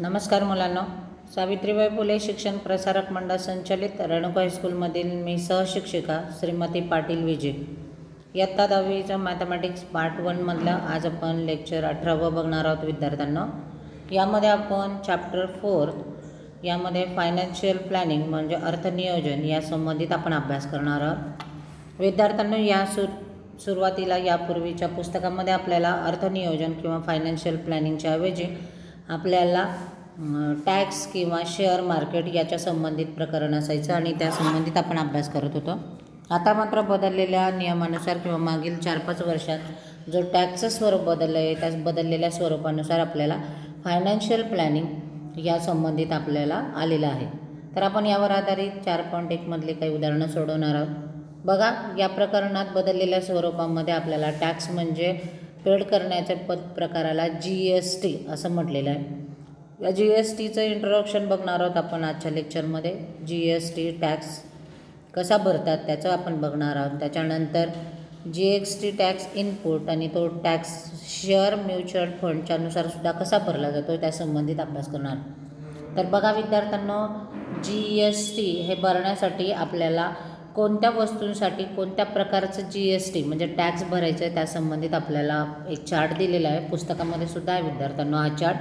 नमस्कार मुलांनो, सावित्रीबाई फुले शिक्षण प्रसारक मंडळ संचालित रेणुका हायस्कूलमधील मी सहशिक्षिका श्रीमती पाटील विजय. इयत्ता 10वीचं मॅथमॅटिक्स पार्ट 1मधलं आज आपण लेक्चर 18 बघणार आहोत विद्यार्थ्यांना. यामध्ये आपण चॅप्टर 4 यामध्ये फायनान्शियल प्लॅनिंग म्हणजे अर्थनियोजन या संबंधित आपण अभ्यास करणार आहोत. विद्यार्थ्यांना या सुरुवातीला यापूर्वीच्या पुस्तकामध्ये आपल्याला अर्थनियोजन किंवा फायनान्शियल प्लॅनिंगच्या ऐवजी आपल्याला टॅक्स किंवा शेअर मार्केट याच्या संबंधित प्रकरण असायचं आणि त्या संबंधित आपण अभ्यास करत होतो. आता मात्र बदललेल्या नियमानुसार किंवा मागील 4-5 वर्षात जो टॅक्सचं स्वरूप बदललं आहे त्या बदललेल्या स्वरूपानुसार आपल्याला फायनान्शियल प्लॅनिंग या संबंधित आपल्याला आलेलं आहे. तर आपण यावर आधारित 4.1 मधली काही उदाहरणं सोडवणार आहोत. बघा, या प्रकरणात बदललेल्या स्वरूपामध्ये आपल्याला टॅक्स म्हणजे पेड करण्याच्या प्रकाराला GST असं म्हटलेलं आहे. या GSTचं इंट्रोडक्शन बघणार आहोत आपण आजच्या लेक्चरमध्ये. GST टॅक्स कसा भरतात त्याचं आपण बघणार आहोत. त्याच्यानंतर GST टॅक्स इनपुट आणि तो टॅक्स शेअर म्युच्युअल फंडच्यानुसार सुद्धा कसा भरला जातो त्या संबंधित अभ्यास करणार. तर बघा विद्यार्थ्यांनो, GST हे भरण्यासाठी आपल्याला कोणत्या वस्तूंसाठी कोणत्या प्रकारचं GST म्हणजे टॅक्स भरायचं आहे त्या संबंधित आपल्याला एक चार्ट दिलेला आहे. पुस्तकामध्ये सुद्धा आहे विद्यार्थ्यांनो हा चार्ट.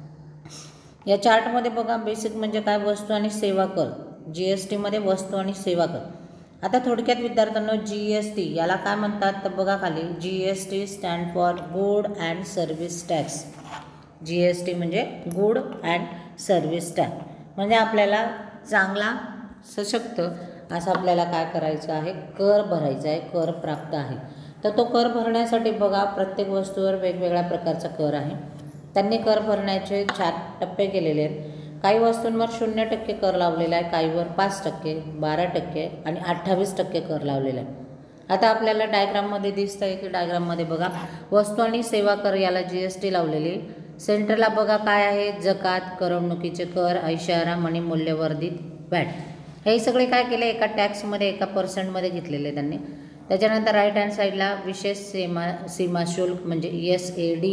या चार्टमध्ये बघा, बेसिक म्हणजे काय, वस्तू आणि सेवा कर. GSTमध्ये वस्तू आणि सेवा कर. आता थोडक्यात विद्यार्थ्यांनो, GST याला काय म्हणतात तर बघा खाली, GST stand for good and service tax. GST म्हणजे गुड अँड सर्व्हिस टॅक्स म्हणजे आपल्याला चांगला सशक्त असं आपल्याला काय करायचं आहे, कर भरायचा आहे, कर प्राप्त आहे. तर तो कर भरण्यासाठी बघा प्रत्येक वस्तूवर वेगवेगळ्या प्रकारचा कर आहे. त्यांनी कर भरण्याचे 4 टप्पे केलेले आहेत. काही वस्तूंवर 0% कर लावलेला आहे, काहीवर 5%, 12% आणि 28% कर लावलेला आहे. आता आपल्याला डायग्राममध्ये दिसतं आहे की डायग्राममध्ये बघा वस्तू आणि सेवा कर याला GST लावलेली. सेंटरला बघा काय आहे, जकात, करमणुकीचे कर, ऐशाराम आणि मूल्यवर्धित व्हॅट. हे सगळे काय केले, एका टॅक्समध्ये एका पर्सेंटमध्ये घेतलेले त्यांनी. त्याच्यानंतर राईट हँड साईडला विशेष सीमा शुल्क म्हणजे SAD,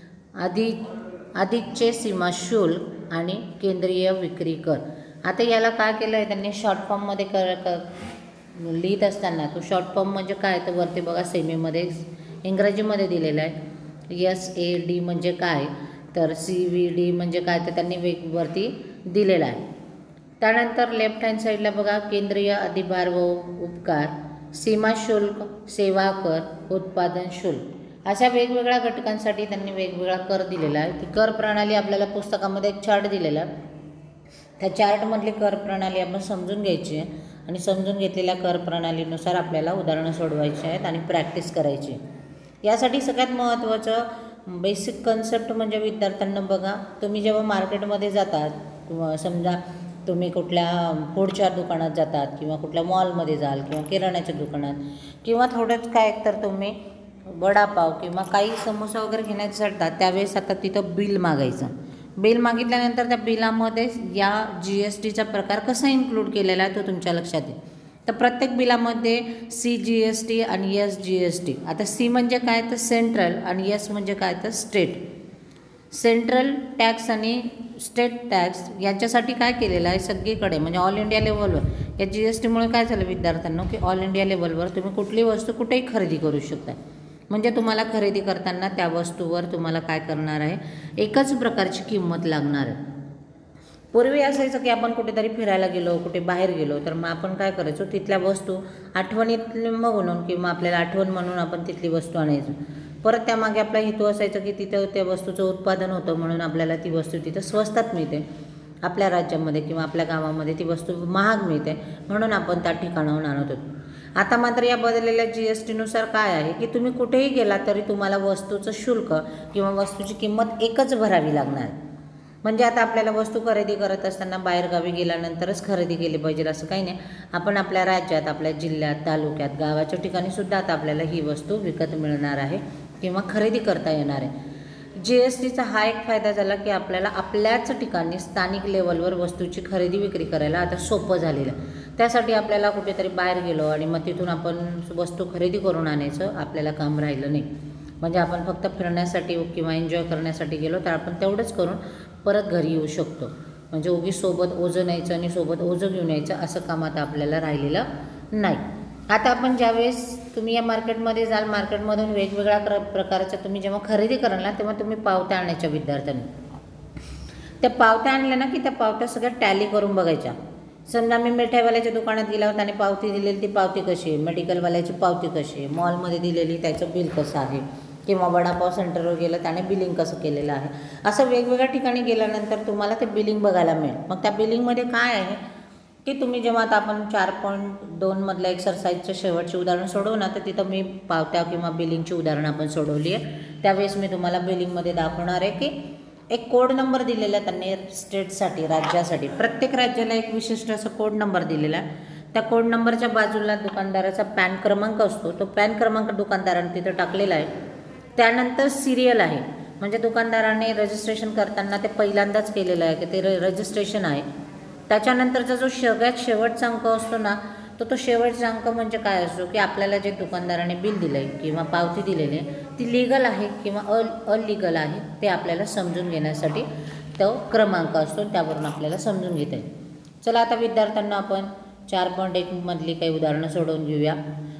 अधिकचे सीमा शुल्क आणि केंद्रीय विक्री कर. आता याला काय केलं आहे त्यांनी, शॉर्ट फॉर्ममध्ये लिहित असताना तो शॉर्ट फॉर्म म्हणजे काय तर वरती बघा सेमीमध्ये इंग्रजीमध्ये दिलेलं आहे. SAD म्हणजे काय तर CVD म्हणजे काय तर त्यांनी वरती दिलेलं आहे. त्यानंतर लेफ्ट हँड साईडला बघा केंद्रीय अधिभार व उपकार, सीमा शुल्क, सेवा कर, उत्पादन शुल्क अशा वेगवेगळ्या घटकांसाठी त्यांनी वेगवेगळा कर दिलेला आहे. ती कर प्रणाली आपल्याला पुस्तकामध्ये एक चार्ट दिलेला आहे. त्या चार्टमधली कर प्रणाली आपण समजून घ्यायची आहे आणि समजून घेतलेल्या कर प्रणालीनुसार आपल्याला उदाहरणं सोडवायची आहेत आणि प्रॅक्टिस करायची. यासाठी सगळ्यात महत्त्वाचं बेसिक कन्सेप्ट म्हणजे विद्यार्थ्यांना बघा, तुम्ही जेव्हा मार्केटमध्ये जातात किंवा समजा तुम्ही कुठल्या फूडच्या दुकानात जातात किंवा कुठल्या मॉलमध्ये जाल किंवा किराण्याच्या दुकानात किंवा थोडंच काय तर तुम्ही वडापाव किंवा काही समोसा वगैरे घेण्यासाठी जातात, त्यावेळेस आता तिथं बिल मागायचं. बिल मागितल्यानंतर त्या बिलामध्ये या GSTचा प्रकार कसा इन्क्लूड केलेला आहे तो तुमच्या लक्षात येईल. तर प्रत्येक बिलामध्ये CGST आणि SGST. आता C म्हणजे काय तर सेंट्रल आणि S म्हणजे काय तर स्टेट. सेंट्रल टॅक्स आणि स्टेट टॅक्स यांच्यासाठी काय केलेलं आहे सगळीकडे म्हणजे ऑल इंडिया लेवलवर या GSTमुळे काय झालं विद्यार्थ्यांनो की ऑल इंडिया लेवलवर तुम्ही कुठली वस्तू कुठेही खरेदी करू शकता. म्हणजे तुम्हाला खरेदी करताना त्या वस्तूवर तुम्हाला काय करणार आहे, एकच प्रकारची किंमत लागणार आहे. पूर्वी असायचं की आपण कुठेतरी फिरायला गेलो, कुठे बाहेर गेलो तर मग आपण काय करायचो, तिथल्या वस्तू आठवणीत म्हणून किंवा आपल्याला आठवण म्हणून आपण तिथली वस्तू आणायचो. परत त्यामागे आपला हेतू असायचा की तिथं त्या वस्तूचं उत्पादन होतं म्हणून आपल्याला ती वस्तू तिथं स्वस्तात मिळते. आपल्या राज्यामध्ये किंवा आपल्या गावामध्ये ती वस्तू महाग मिळते म्हणून आपण त्या ठिकाणाहून आणत होतो. आता मात्र या बदललेल्या GSTनुसार काय आहे की तुम्ही कुठेही गेला तरी तुम्हाला वस्तूचं शुल्क किंवा वस्तूची किंमत एकच भरावी लागणार. म्हणजे आता आपल्याला वस्तू खरेदी करत असताना बाहेरगावी गेल्यानंतरच खरेदी केली पाहिजे असं काही नाही. आपण आपल्या राज्यात, आपल्या जिल्ह्यात, तालुक्यात, गावाच्या ठिकाणीसुद्धा आता आपल्याला ही वस्तू विकत मिळणार आहे किंवा खरेदी करता येणार आहे. GSTचा हा एक फायदा झाला की आपल्याला आपल्याच ठिकाणी स्थानिक लेवलवर वस्तूची खरेदी विक्री करायला आता सोपं झालेलं. त्यासाठी आपल्याला कुठेतरी बाहेर गेलो आणि मग तिथून आपण वस्तू खरेदी करून आणायचं आपल्याला काम राहिलं नाही. म्हणजे आपण फक्त फिरण्यासाठी किंवा एन्जॉय करण्यासाठी गेलो तर आपण तेवढंच करून परत घरी येऊ शकतो. म्हणजे उगीच सोबत ओझं न्यायचं आणि सोबत ओझं घेऊन यायचं असं काम आता आपल्याला राहिलेलं नाही. आता आपण ज्यावेळेस तुम्ही या मार्केटमध्ये जाल, मार्केटमधून वेगवेगळ्या प्रकारच्या तुम्ही जेव्हा खरेदी कराल ना, तेव्हा तुम्ही पावत्या आणायच्या विद्यार्थ्यांनी. त्या पावत्या आणल्या ना की त्या पावत्या सगळ्या टॅली करून बघायच्या. समजा मी मिठाईवाल्याच्या दुकानात गेला होता आणि पावती दिलेली, ती पावती कशी आहे, मेडिकलवाल्याची पावती कशी आहे, मॉलमध्ये दिलेली त्याचं बिल कसं आहे, किंवा वडापाव सेंटरवर गेलं त्याने बिलिंग कसं केलेलं आहे. असं वेगवेगळ्या ठिकाणी गेल्यानंतर तुम्हाला ते बिलिंग बघायला मिळेल. मग त्या बिलिंगमध्ये काय आहे की तुम्ही जेव्हा आता आपण 4.2 मधल्या एक्सरसाइजचं शेवटची उदाहरण सोडवू ना, तर तिथं मी पावत्या किंवा बिलिंगची उदाहरणं आपण सोडवली आहे. त्यावेळेस मी तुम्हाला बिलिंगमध्ये दाखवणार आहे की एक कोड नंबर दिलेला आहे त्यांनी स्टेटसाठी, राज्यासाठी. प्रत्येक राज्याला एक विशिष्ट असं कोड नंबर दिलेला आहे. त्या कोड नंबरच्या बाजूला दुकानदाराचा पॅन क्रमांक असतो. तो पॅन क्रमांक दुकानदाराने तिथं टाकलेला आहे. त्यानंतर सिरियल आहे, म्हणजे दुकानदाराने रजिस्ट्रेशन करताना ते पहिल्यांदाच केलेलं आहे की ते रजिस्ट्रेशन आहे. त्याच्यानंतरचा जो सगळ्यात शेवटचा अंक असतो ना, तो शेवटचा अंक म्हणजे काय असतो की आपल्याला जे दुकानदाराने बिल दिलं आहे किंवा पावती दिलेली आहे ती लीगल आहे किंवा अलिगल आहे ते आपल्याला समजून घेण्यासाठी तो क्रमांक असतो. त्यावरून आपल्याला समजून घेता येईल. चला आता विद्यार्थ्यांना आपण 4.1 मधली काही उदाहरणं सोडवून घेऊया.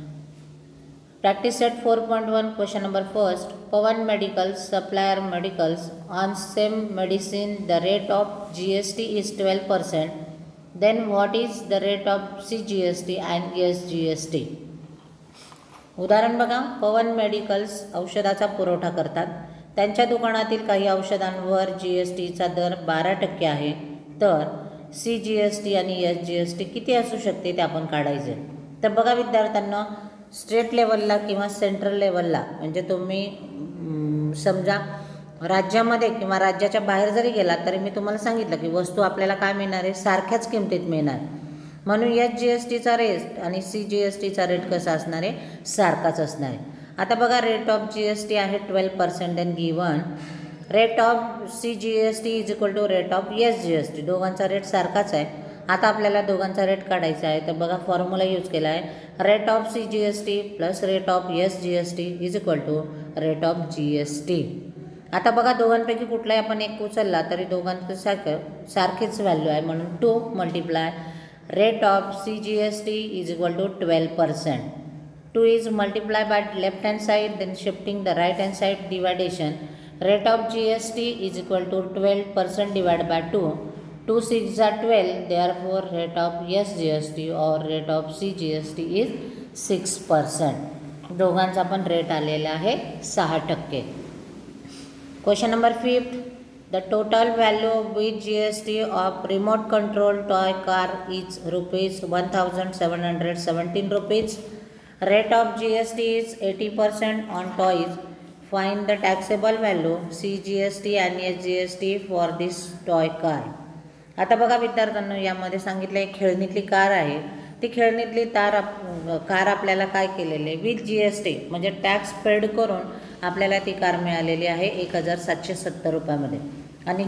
Practice set 4.1 question number first. Pawan medicals supplier medicals on same medicine the rate of GST is 12%. Then what is the rate of CGST and SGST? उदाहरण बघा. पवन मेडिकल्स औषधाचा पुरवठा करतात. त्यांच्या दुकानातील काही औषधांवर GSTचा दर 12% आहे. तर CGST आणि SGST किती असू शकते ते आपण काढायचे. तर बघा विद्यार्थ्यांना, स्टेट लेवलला किंवा सेंट्रल लेवलला, म्हणजे तुम्ही समजा राज्यामध्ये किंवा राज्याच्या बाहेर जरी गेला तरी मी तुम्हाला सांगितलं की वस्तू आपल्याला काय मिळणार आहे, सारख्याच किमतीत मिळणार. म्हणून SGSTचा रेट आणि CGSTचा रेट कसा असणार आहे, सारखाच असणार आहे. आता बघा, रेट ऑफ GST आहे 12% and given rate of CGST is equal to rate of SGST. दोघांचा रेट सारखाच आहे. आता आपल्याला दोघांचा रेट काढायचा आहे. तर बघा, फॉर्म्युला यूज केला आहे. Rate of CGST plus rate of SGST is equal to rate of GST. आता बघा, दोघांपैकी कुठलाही आपण एक उचलला तरी दोघांचं सारखीच व्हॅल्यू आहे. म्हणून 2 multiply rate of CGST is equal to 12%. 2 is multiply by left hand side, then shifting the right hand side division. Rate of GST is equal to 12% divide by 2. 2 6 are 12. Therefore, rate of SGST or rate of CGST is 6%. दोघांचा पण rate आलेला आहे 6%. Question number 5. The total value with GST of remote control toy car is rupees 1,717 rupees. Rate of GST is 80% on toys. Find the taxable value CGST and SGST for this toy car. आता बघा विद्यार्थ्यांनो, यामध्ये सांगितलं एक खेळणीतली car आहे. ती खेळणीतली car आपल्याला काय केलेली आहे, विथ GST म्हणजे टॅक्स पेड करून आपल्याला ती कार मिळालेली आहे 1,770 रुपयामध्ये. आणि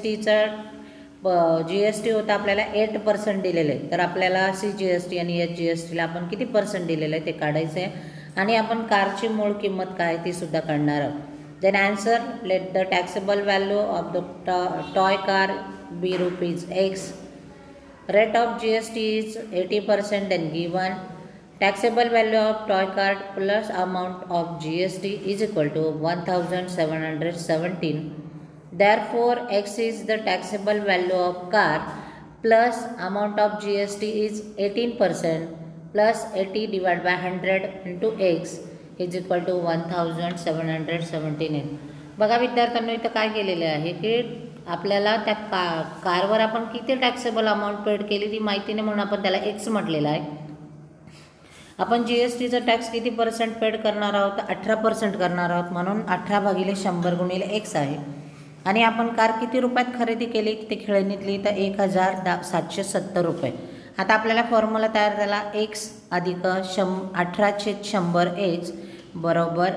GST होता आपल्याला 8% दिलेलं आहे. तर आपल्याला CGST आणि SGSTला आपण किती पर्सेंट दिलेलं आहे ते काढायचं आहे. आणि आपण कारची मूळ किंमत काय ती सुद्धा काढणार आहोत. Then answer, let the taxable value of the toy car be rupees X. Rate of GST is 80% and given. Taxable value of toy card plus amount of GST is equal to 1,717. Therefore, X is the taxable value of car plus amount of GST is 18% plus 80 divided by 100 into X is equal to 1,717. बघा विद्यार्थ्यांनी इथं काय केलेले आहे की आपल्याला त्या कारवर आपण किती टॅक्सेबल अमाऊंट पेड केली ती माहिती नाही, म्हणून आपण त्याला X म्हटलेलं आहे. आपण GSTचा टॅक्स किती पर्सेंट पेड करणार आहोत, 18% करणार आहोत. म्हणून 18/100 गुणिले X आहे. आणि आपण कार किती रुपयात खरेदी केली ते खेळणीतली, तर 1,770 रुपये. आता आपल्याला फॉर्म्युला तयार झाला, X अधिक 18/100 X बरोबर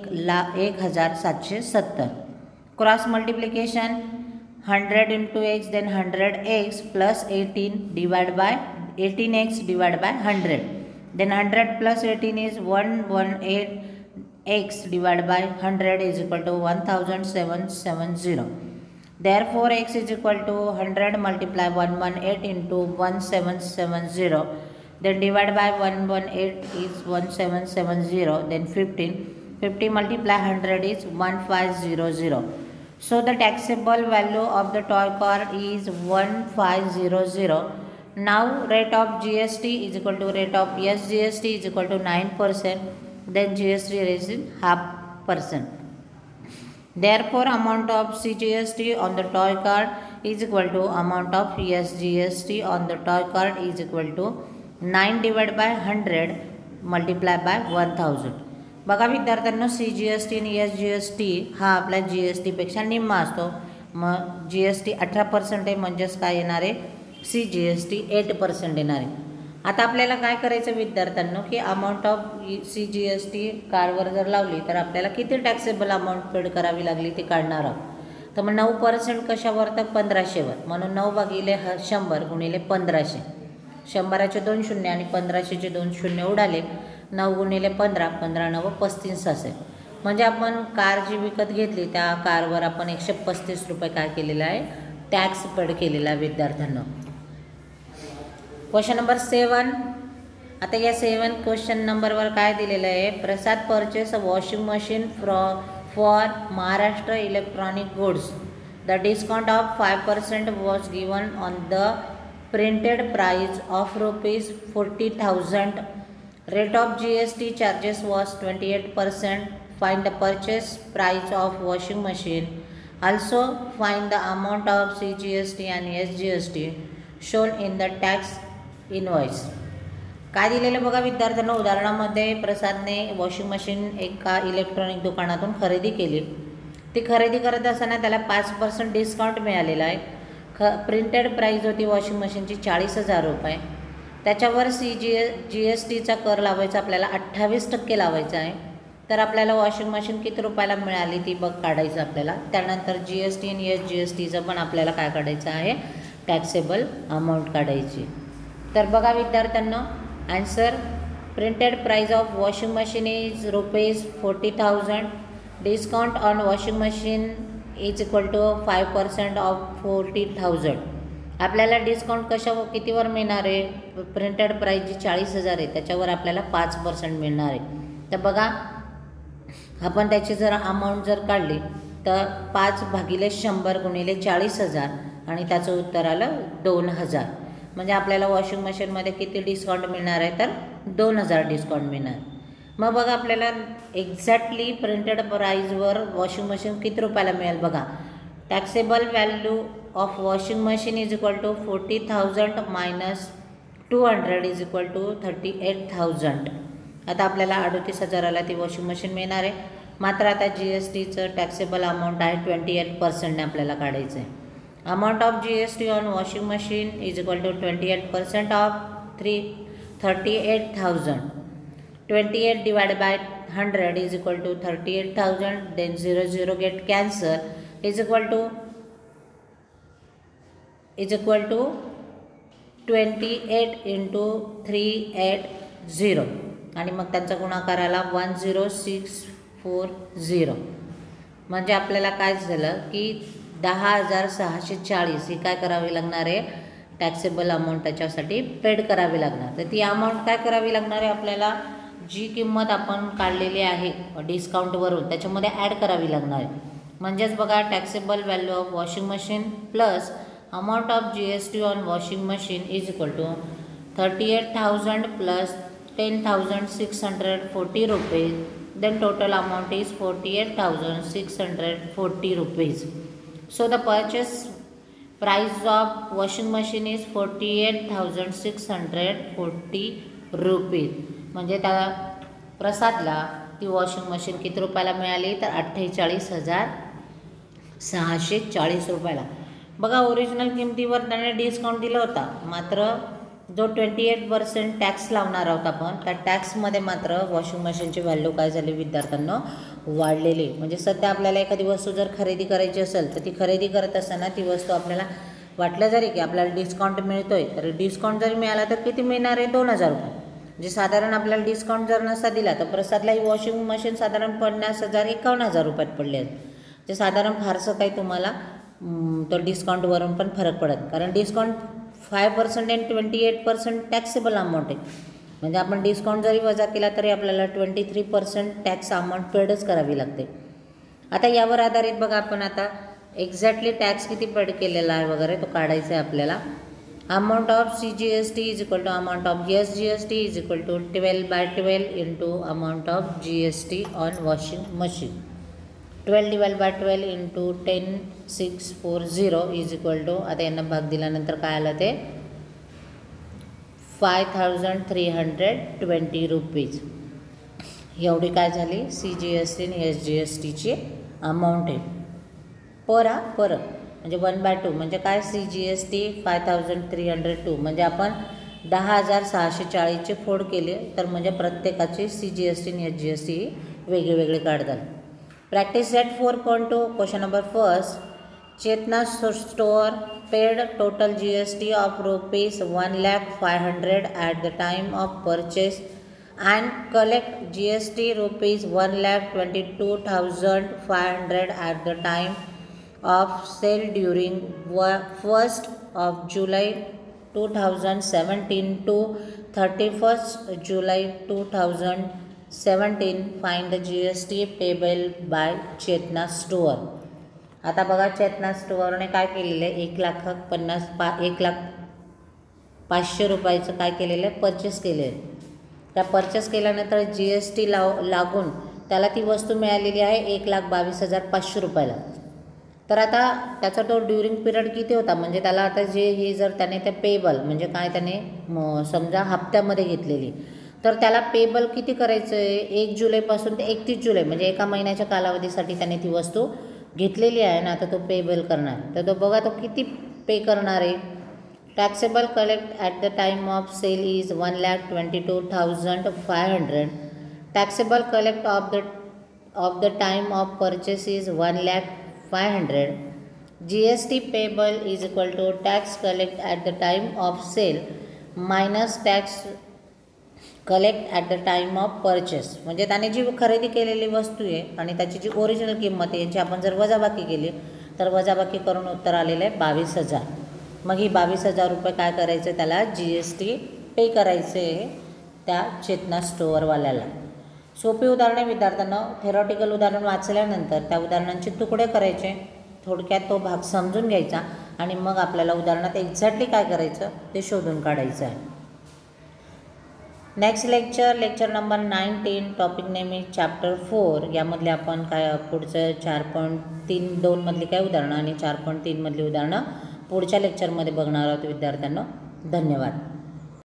1,770. Cross multiplication 100 into X, then 100X plus 18 divided by 18X divided by 100. Then 100 plus 18 is 118X divided by 100 is equal to 1,770. Therefore, x is equal to 100 multiply 118 into 1770. Then divide by 118 is 1770. Then 15. 50 multiply 100 is 1500. So the taxable value of the toy car is 1500. Now rate of GST is equal to rate of SGST is equal to 9%. Then GST rate is 0.5%. Therefore, amount of CGST on the toy card is equal to amount of SGST on the toy card is equal to 9 divided by 100 multiplied by 1000. बघा विद्यार्थ्यांना CGST आणि SGST हा आपल्या GST पेक्षा निम्मा असतो. मग GST 18% आहे, म्हणजेच काय येणार आहे, CGST 8% येणार आहे. आता आपल्याला काय करायचं विद्यार्थ्यांना की अमाऊंट ऑफ CGST कारवर जर लावली तर आपल्याला किती टॅक्सेबल अमाऊंट पेड करावी लागली ते काढणार आहोत. तर मग 9% कशावर, तर 1500वर. म्हणून 9 भागिले 100 गुणिले 1500. 100चे 2 शून्य आणि 1500चे 2 शून्य उडाले. 9 गुणिले 15, 15 9 35 असेल. म्हणजे आपण कार जी विकत घेतली त्या कारवर आपण 135 रुपये काय केलेला आहे, टॅक्स पेड केलेला आहे विद्यार्थ्यांना. Question number 7. आता या 7 क्वेश्चन नंबरवर काय दिलेलं आहे, Prasad purchase a washing machine for Maharashtra electronic goods. The discount of 5% was given on the printed price of ₹40,000. Rate of GST charges was 28%. Find the purchase price of washing machine. Also find the amount of CGST आणि SGST shown in the tax invoice. काय दिलेलं बघा विद्यार्थ्यांना, उदाहरणामध्ये प्रसादने washing machine एका electronic दुकानातून खरेदी केली. ती खरेदी करत असताना त्याला 5% डिस्काउंट मिळालेला आहे. प्रिंटेड प्राईज होती वॉशिंग मशीनची 40,000 रुपये. त्याच्यावर GSTचा कर लावायचा आपल्याला 28% लावायचा आहे. तर आपल्याला वॉशिंग मशीन किती रुपयाला मिळाली ती बघ काढायचं आपल्याला. त्यानंतर GST आणि SGSTचं पण आपल्याला काय काढायचं आहे, टॅक्सेबल अमाऊंट काढायची. तर बघा विद्यार्थ्यांना answer, printed price of washing machine is ₹40,000. Discount on washing machine is equal to 5% of 40,000. आपल्याला डिस्काउंट कितीवर मिळणार आहे, प्रिंटेड प्राइस जी 40,000 आहे त्याच्यावर आपल्याला 5% मिळणार आहे. तर बघा आपण त्याची जर अमाऊंट जर काढली तर 5 भागिले 100 गुणिले 40,000 आणि त्याचं उत्तर आलं 2000. म्हणजे आपल्याला वॉशिंग मशीनमध्ये किती डिस्काउंट मिळणार आहे, तर 2000 डिस्काउंट मिळणार. मग बघा आपल्याला एक्झॅक्टली प्रिंटेड प्राईजवर वॉशिंग मशीन किती रुपयाला मिळेल बघा. Taxable value of washing machine is equal to 40,000 minus 200 is equal to 38,000. आता आपल्याला 38,000ला ती वॉशिंग मशीन मिळणार आहे. मात्र आता GSTचं टॅक्सेबल अमाऊंट आहे 28%ने आपल्याला काढायचं आहे. Amount of GST on washing machine is equal to 28% of 38,000. 28 divided by 100 is equal to 38,000. Then 0 0 get cancel is equal to 28 into 380 आणि मग त्यांचा गुणाकार आला 10640. म्हणजे आपल्याला काय झालं की 10,640 ही काय करावी लागणार आहे, टॅक्सेबल अमाऊंट त्याच्यासाठी पेड करावी लागणार. तर ती अमाऊंट काय करावी लागणार आहे आपल्याला, जी किंमत आपण काढलेली आहे डिस्काउंटवरून त्याच्यामध्ये ॲड करावी लागणार आहे. म्हणजेच बघा taxable value of washing machine plus amount of GST on washing machine is equal to 38,000 plus 10,640 rupees. Then total amount is 48,640 rupees. So the purchase price of washing machine is 48,640 rupees. म्हणजे त्या प्रसादला ती washing machine किती रुपयाला मिळाली, तर 48,640 रुपयाला. बघा original किमतीवर त्याने डिस्काउंट दिला होता, मात्र जो 28% टॅक्स लावणार आहोत आपण, त्या टॅक्समध्ये मात्र वॉशिंग मशीनची व्हॅल्यू काय झाली विद्यार्थ्यांना, वाढलेली. म्हणजे सध्या आपल्याला एखादी वस्तू जर खरेदी करायची असेल तर ती खरेदी करत असताना ती वस्तू आपल्याला वाटलं जरी की आपल्याला डिस्काउंट मिळतोय, तर डिस्काउंट जरी मिळाला तर किती मिळणार आहे, 2,000 रुपये. म्हणजे साधारण आपल्याला डिस्काउंट जर नसता दिला तर प्रसादला ही वॉशिंग मशीन साधारण 50,000 51,000 रुपयात पडले आहेत. जे साधारण फारसं काही तुम्हाला तर डिस्काउंटवरून पण फरक पडत, कारण डिस्काउंट 5% आणि 28% टॅक्सेबल अमाऊंट आहे. म्हणजे आपण डिस्काउंट जरी वजा केला तरी आपल्याला 23% टॅक्स अमाऊंट पेडच करावी लागते. आता यावर आधारित बघा आपण आता एक्झॅक्टली टॅक्स किती पेड केलेला आहे वगैरे तो काढायचा आहे आपल्याला. Amount of CGST is equal to amount of SGST is equal to 12/12 into amount of GST on washing machine. 12/12 into 10,640 is equal to, आता यांना भाग दिल्यानंतर काय आलं ते 5,320 रुपीज. एवढी काय झाली CGST आणि SGSTची अमाऊंट आहे पर म्हणजे 1/2 म्हणजे काय CGST 5,302 म्हणजे आपण 10,640चे फोड केले तर म्हणजे प्रत्येकाची CGST आणि SGST वेगळे काढतात. Practice set 4.2 question number first. Chetna store paid total GST of rupees 1,05,000 at the time of purchase and collect GST rupees 1,22,500 at the time of sale during 1st of July 2017 to 31st July 2017. Find the GST payable by Chetana store. आता बघा चेतना स्टोअरने काय केलेलं आहे 1,05,000 रुपयाचं काय केलेलं आहे purchase केले आहे. त्या परचेस केल्यानंतर GST लागून त्याला ती वस्तू मिळालेली आहे 1,22,500 रुपयाला. तर आता त्याचा तो ड्युरिंग पिरियड किती होता म्हणजे त्याला आता हे जर त्याने ते पेबल म्हणजे काय त्याने समजा हप्त्यामध्ये घेतलेली तर त्याला पेबल किती करायचं आहे 1 जुलैपासून ते 31 जुलै म्हणजे एका महिन्याच्या कालावधीसाठी त्याने ती वस्तू घेतलेली आहे ना. आता तो पेबल करणार तर तो बघा तो किती पे करणार आहे. Taxable collect at the time of sale is 1,22,500. Taxable collect of the time of purchase is 1,05,000. GST payable is equal to tax collect at the time of sale minus tax collect at the time of purchase. म्हणजे त्याने जी खरेदी केलेली वस्तू आहे आणि त्याची जी original किंमत आहे यांची आपण जर वजाबाकी केली तर वजाबाकी करून उत्तर आलेलं आहे 22,000. मग ही 22,000 रुपये काय करायचं त्याला GST पे करायचं आहे त्या चेतना स्टोअरवाल्याला. सोपी उदाहरणे विद्यार्थ्यांना थेरॉटिकल उदाहरण वाचल्यानंतर त्या उदाहरणांचे तुकडे करायचे, थोडक्यात तो भाग समजून घ्यायचा आणि मग आपल्याला उदाहरणात एक्झॅक्टली काय करायचं ते शोधून काढायचं आहे. Next lecture number 19. Topic name is chapter 4. यामधले आपण काय पुढचं 4.32 मधली काय उदाहरणं आणि 4.3 मधली उदाहरणं पुढच्या लेक्चरमध्ये बघणार आहोत विद्यार्थ्यांना. धन्यवाद.